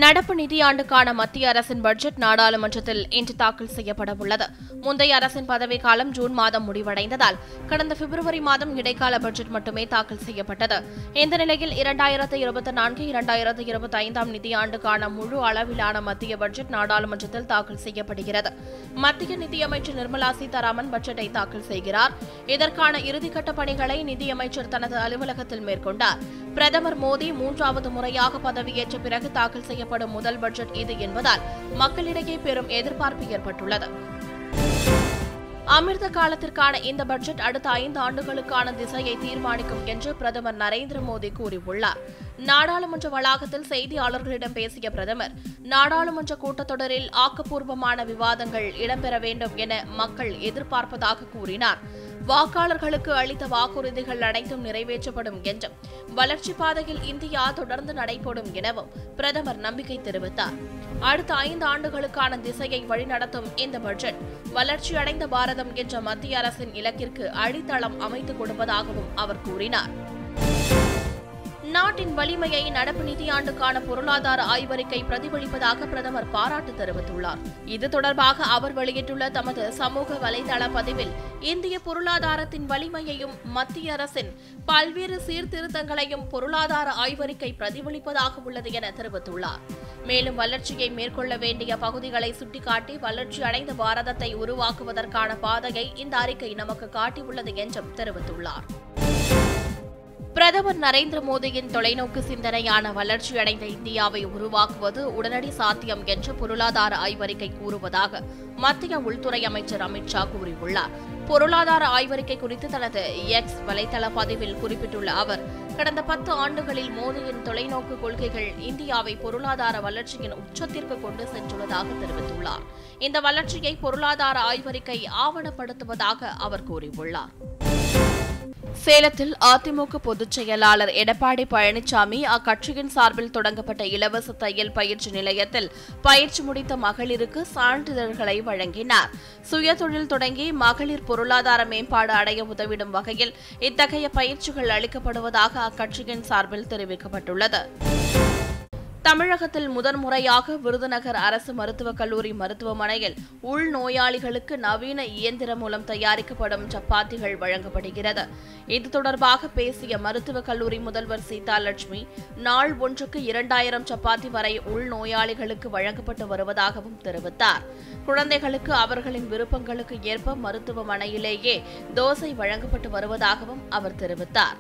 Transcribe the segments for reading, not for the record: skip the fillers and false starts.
நடப்பு நிதியாண்டுக்கான மத்திய அரசின் பட்ஜெட் நாடாளுமன்றத்தில் இன்று தாக்கல் செய்யப்பட உள்ளது. முந்தைய அரசின் பதவிக்காலம் ஜூன் மாதம் முடிவடைந்ததால் கடந்த பிப்ரவரி மாதம் இடைக்கால பட்ஜெட் மட்டுமே தாக்கல் செய்யப்பட்டது. இந்த நிலையில் 2024-2025 நிதியாண்டுக்கான முழு அளவிலான மத்திய பட்ஜெட் நாடாளுமன்றத்தில் தாக்கல் செய்யப்படுகிறது. மத்திய நிதியமைச்சர் நிர்மலா சீதாராமன் பட்ஜெட்டை தாக்கல் செய்கிறார். இதற்கான இறுதிக்கட்ட பணிகளை நிதியமைச்சர் தனது அலுவலகத்தில் மேற்கொண்டார். பிரதமர் மோடி 3வது முறையாக பதவியேற்ற பிறகு தாக்கல் செய்யப்படும் முதல் பட்ஜெட் இது என்பதால் மக்களிடையே பெரும் எதிர்பார்ப்பு ஏற்பட்டுள்ளது. அமிர்த காலத்திற்கான இந்த பட்ஜெட் அடுத்த 5 ஆண்டுகளுக்கான திசையை தீர்மானிக்கும் என்று பிரதமர் நரேந்திர மோடி கூறியுள்ளார். நாடாளுமன்ற வளாகத்தில் செய்தியாளர்களிடம் பேசிய பிரதமர், நாடாளுமன்ற கூட்டத்தொடரில் ஆக்கப்பூர்வமான விவாதங்கள் இடம்பெற வேண்டும் என மக்கள் எதிர்பார்ப்பதாக கூறினார். வாக்காளர்களுக்கு அளித்த வாக்குறுதிகள் அனைத்தும் நிறைவேற்றப்படும் என்றும், வளர்ச்சிப் பாதையில் இந்தியா தொடர்ந்து நடைபோடும் எனவும் பிரதமர் நம்பிக்கை தெரிவித்தார். அடுத்த 5 ஆண்டுகளுக்கான திசையை வழிநடத்தும் இந்த பட்ஜெட் வளர்ச்சியடைந்த பாரதம் என்ற மத்திய அரசின் இலக்கிற்கு அடித்தளம் அமைத்துக் கொடுப்பதாகவும் அவர் கூறினார். நாட்டின் வலிமையை நடப்பு நிதியாண்டுக்கான பொருளாதார ஆய்வறிக்கை பிரதிபலிப்பதாக பிரதமர் பாராட்டு தெரிவித்துள்ளார். இது தொடர்பாக அவர் வெளியிட்டுள்ள தமது சமூக வலைதள பதிவில், இந்திய பொருளாதாரத்தின் வலிமையையும் மத்திய அரசின் பல்வேறு சீர்திருத்தங்களையும் பொருளாதார ஆய்வறிக்கை பிரதிபலிப்பதாக உள்ளது என தெரிவித்துள்ளார். மேலும் வளர்ச்சியை மேற்கொள்ள வேண்டிய பகுதிகளை சுட்டிக்காட்டி வளர்ச்சி அடைந்த பாரதத்தை உருவாக்குவதற்கான பாதையை இந்த அறிக்கை நமக்கு காட்டியுள்ளது என்றும் தெரிவித்துள்ளார். பிரதமர் நரேந்திர மோடியின் தொலைநோக்கு சிந்தனையான வளர்ச்சியடைந்த இந்தியாவை உருவாக்குவது உடனடி சாத்தியம் என்று பொருளாதார ஆய்வறிக்கை கூறுவதாக மத்திய உள்துறை அமைச்சர் அமித் ஷா கூறியுள்ளார். பொருளாதார ஆய்வறிக்கை குறித்து தனது எக்ஸ் வலைதள பதிவில் குறிப்பிட்டுள்ள அவர், கடந்த 10 ஆண்டுகளில் மோடியின் தொலைநோக்கு கொள்கைகள் இந்தியாவை பொருளாதார வளர்ச்சியின் உச்சத்திற்கு கொண்டு சென்றுள்ளதாக தெரிவித்துள்ளார். இந்த வளர்ச்சியை பொருளாதார ஆய்வறிக்கை ஆவணப்படுத்துவதாக அவர் கூறியுள்ளார். சேலத்தில் அதிமுக பொதுச் செயலாளர் எடப்பாடி பழனிசாமி அக்கட்சியின் சார்பில் தொடங்கப்பட்ட இலவச தையல் பயிற்சி நிலையத்தில் பயிற்சி முடித்த மகளிருக்கு சான்றிதழ்களை வழங்கினார். சுயதொழில் தொடங்கி மகளிர் பொருளாதார மேம்பாடு அடைய உதவிடும் வகையில் இத்தகைய பயிற்சிகள் அளிக்கப்படுவதாக அக்கட்சியின் சார்பில் தெரிவிக்கப்பட்டுள்ளது. தமிழகத்தில் முதன்முறையாக விருதுநகர் அரசு மருத்துவக் கல்லூரி மருத்துவமனையில் உள்நோயாளிகளுக்கு நவீன இயந்திரம் மூலம் தயாரிக்கப்படும் சப்பாத்திகள் வழங்கப்படுகிறது. இது தொடர்பாக பேசிய மருத்துவக் கல்லூரி முதல்வர் சீதாலட்சுமி, நாள் ஒன்றுக்கு 2000 சப்பாத்தி வரை உள்நோயாளிகளுக்கு வழங்கப்பட்டு வருவதாகவும் தெரிவித்தார். குழந்தைகளுக்கு அவர்களின் விருப்பங்களுக்கு ஏற்ப மருத்துவமனையிலேயே தோசை வழங்கப்பட்டு வருவதாகவும் அவர் தெரிவித்தார்.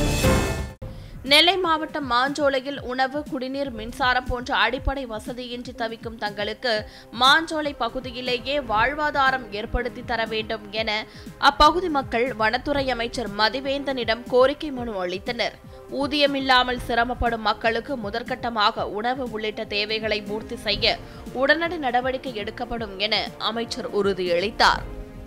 நெல்லை மாவட்டம் மாஞ்சோலையில் உணவு, குடிநீர், மின்சாரம் போன்ற அடிப்படை வசதியின்றி தவிக்கும் தங்களுக்கு மாஞ்சோலை பகுதியிலேயே வாழ்வாதாரம் ஏற்படுத்தி தர வேண்டும் என அப்பகுதி மக்கள் வனத்துறை அமைச்சர் மதிவேந்தனிடம் கோரிக்கை மனு அளித்தனர். ஊதியமில்லாமல் சிரமப்படும் மக்களுக்கு முதற்கட்டமாக உணவு உள்ளிட்ட தேவைகளை பூர்த்தி செய்ய உடனடி நடவடிக்கை எடுக்கப்படும் என அமைச்சர் உறுதியளித்தார்.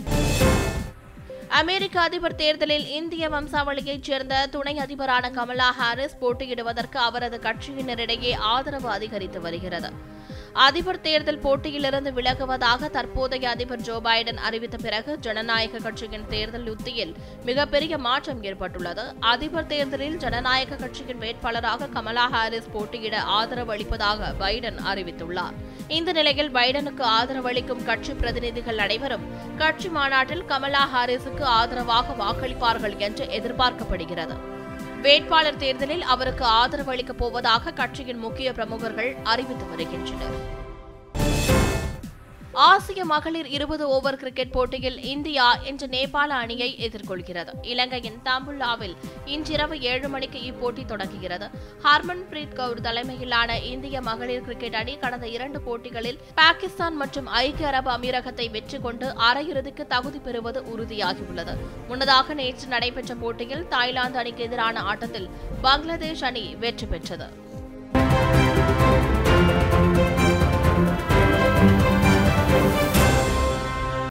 அமெரிக்க அதிபர் தேர்தலில் இந்திய வம்சாவளியைச் சேர்ந்த துணை அதிபரான கமலா ஹாரிஸ் போட்டியிடுவதற்கு அவரது கட்சியினரிடையே ஆதரவு அதிகரித்து வருகிறது. அதிபர் தேர்தல் போட்டியிலிருந்து விலகுவதாக தற்போதைய அதிபர் ஜோ பைடன் அறிவித்த பிறகு ஜனநாயக கட்சியின் தேர்தல் யுத்தியில் மிகப்பெரிய மாற்றம் ஏற்பட்டுள்ளது. அதிபர் தேர்தலில் ஜனநாயக கட்சியின் வேட்பாளராக கமலா ஹாரிஸ் போட்டியிட ஆதரவு அளிப்பதாக பைடன் அறிவித்துள்ளார். இந்த நிலையில் பைடனுக்கு ஆதரவு அளிக்கும் கட்சி பிரதிநிதிகள் அனைவரும் கட்சி மாநாட்டில் கமலா ஹாரிஸுக்கு ஆதரவாக வாக்களிப்பார்கள் என்று எதிர்பார்க்கப்படுகிறது. வேட்பாளர் தேர்தலில் அவருக்கு ஆதரவு அளிக்கப் போவதாக கட்சியின் முக்கிய பிரமுகர்கள் அறிவித்து வருகின்றனர். ஆசிய மகளிர் 20 ஓவர் கிரிக்கெட் போட்டியில் இந்தியா இன்று நேபாள அணியை எதிர்கொள்கிறது. இலங்கையின் தாம்புல்லாவில் இன்றிரவு 7 மணிக்கு இப்போட்டி தொடங்குகிறது. ஹர்மன்பிரீத் கவுர் தலைமையிலான இந்திய மகளிர் கிரிக்கெட் அணி கடந்த 2 போட்டிகளில் பாகிஸ்தான் மற்றும் ஐக்கிய அரபு அமீரகத்தை வெற்றி கொண்டு அரையிறுதிக்கு தகுதி பெறுவது உறுதியாகியுள்ளது. முன்னதாக நேற்று நடைபெற்ற போட்டியில் தாய்லாந்து அணிக்கு எதிரான ஆட்டத்தில் பங்களாதேஷ் அணி வெற்றி பெற்றது.